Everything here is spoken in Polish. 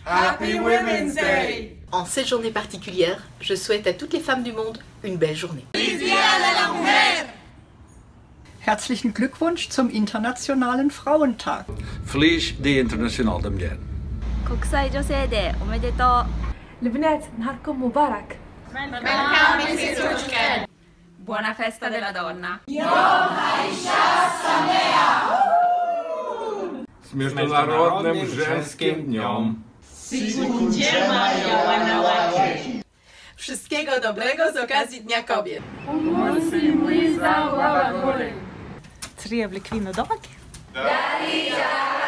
Happy Women's Day! En cette journée particulière, je souhaite à toutes les femmes du monde une belle journée. Herzlichen Glückwunsch zum Internationalen Frauentag. Feliz Dia Internacional da Mulher. 国際女性デーおめでとう البنات نهاركم مبارك. Buona festa della donna. Z Międzynarodnym Żeńskim Dniem. Wszystkiego dobrego z okazji Dnia Kobiet. Trevlig kvinnodag.